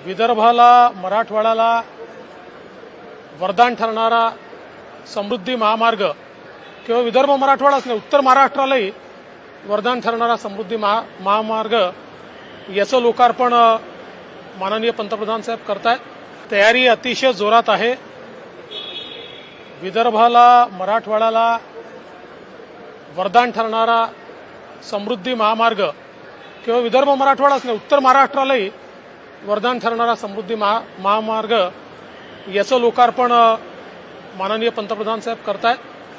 विदर्भाला, मराठवाड्याला वरदान ठरणारा समृद्धी महामार्ग किंवा विदर्भ मराठवाडाच नाही, उत्तर महाराष्ट्रालाही वरदान ठरणारा समृद्धी महामार्ग याचं लोकार्पण माननीय पंतप्रधान साहेब करतायत. तयारी अतिशय जोरात आहे. विदर्भाला, मराठवाड्याला वरदान ठरणारा समृद्धी महामार्ग किंवा विदर्भ मराठवाडाच नाही, उत्तर महाराष्ट्रालाही वरदान ठरणारा समृद्धी महामार्ग याचं लोकार्पण माननीय पंतप्रधान साहेब करतायत.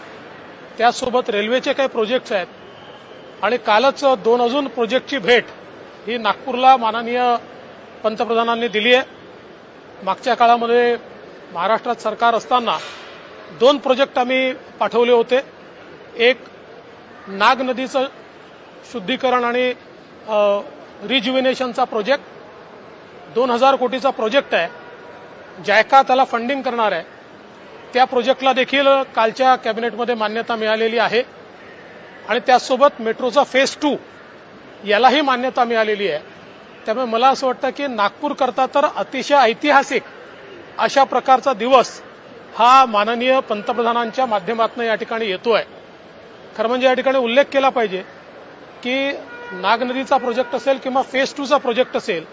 त्यासोबत रेल्वेचे काही प्रोजेक्ट्स आहेत आणि कालच दोन अजून प्रोजेक्टची भेट ही नागपूरला माननीय पंतप्रधानांनी दिली आहे. मागच्या काळामध्ये महाराष्ट्रात सरकार असताना दोन प्रोजेक्ट आम्ही पाठवले होते. एक नाग नदीचं शुद्धीकरण आणि रिज्युव्हिनेशनचा प्रोजेक्ट 2000 कोटीचा प्रोजेक्ट आहे. जायका त्याला फंडिंग करणार आहे. त्या प्रोजेक्टला देखील कालच्या कॅबिनेटमध्ये मान्यता मिळालेली आहे आणि त्याचसोबत मेट्रोचा फेज 2 यालाही मान्यता मिळालेली आहे. त्यामुळे मला असं वाटतं की नागपूरकरता तर अतिशय ऐतिहासिक अशा प्रकारचा दिवस हा माननीय पंतप्रधानांच्या माध्यमातून या ठिकाणी येतोय. खरं म्हणजे या ठिकाणी उल्लेख केला पाहिजे की नाग नदीचा प्रोजेक्ट असेल किंवा फेज 2चा प्रोजेक्ट असेल,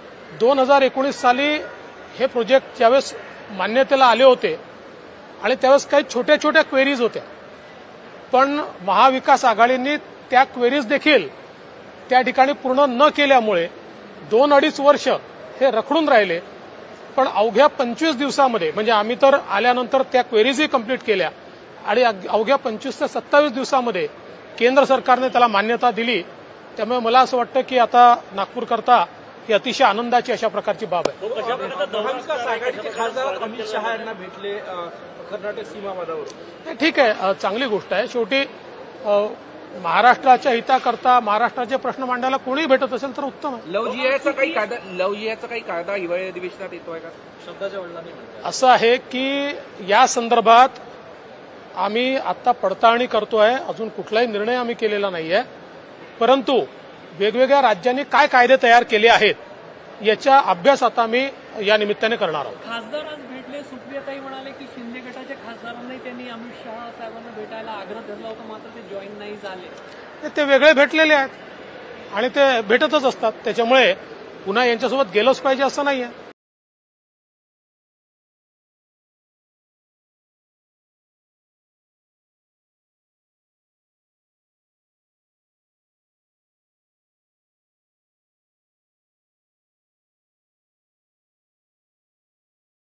2019 साली हे प्रोजेक्ट ज्यावेळेस मान्यतेला आले होते आणि त्यावेळेस काही छोट्या छोट्या क्वेरीज होत्या, पण महाविकास आघाडींनी त्या क्वेरीज देखील त्या ठिकाणी पूर्ण न केल्यामुळे 2-2.5 वर्ष हे रखडून राहिले. पण अवघ्या 25 दिवसामध्ये, म्हणजे आम्ही तर आल्यानंतर त्या क्वेरीजही कंप्लीट केल्या आणि अवघ्या 25 ते 27 दिवसामध्ये केंद्र सरकारने त्याला मान्यता दिली. त्यामुळे मला असं वाटतं की आता नागपूरकरता ही अतिशय आनंदाची अशा प्रकारची बाब आहे. महाविकास आघाडीचे खासदार अमित शहा यांना भेटले कर्नाटक सीमावादावर. ठीक आहे, चांगली गोष्ट आहे. शेवटी महाराष्ट्राच्या हिताकरता महाराष्ट्राचे प्रश्न मांडायला कोणीही भेटत असेल तर उत्तम आहे. लव जिहाचा काही कायदा हिवाळी अधिवेशनात येतोय का? शब्दाच्या वडिलांनी असं आहे की या संदर्भात आम्ही आता पडताळणी करतोय. अजून कुठलाही निर्णय आम्ही केलेला नाहीये, परंतु वेगवेगळ्या राज्यांनी काय कायदे तयार केले आहेत याचा अभ्यास आता आम्ही या निमित्ताने करणार आहोत. खासदार आज भेटले. सुप्रियाताई म्हणाले की शिंदे गटाच्या खासदारांनाही त्यांनी अमित शहा साहेबांना भेटायला आग्रह धरला होता, मात्र ते जॉईन नाही झाले. ते वेगळे भेटलेले आहेत आणि ते भेटतच असतात. त्याच्यामुळे पुन्हा यांच्यासोबत गेलोच पाहिजे असं नाहीये.